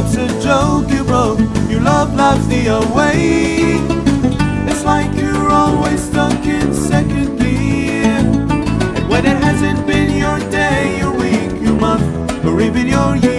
What's a joke you broke? Your love loves the away. It's like you're always stuck in second gear. And when it hasn't been your day, your week, your month, or even your year,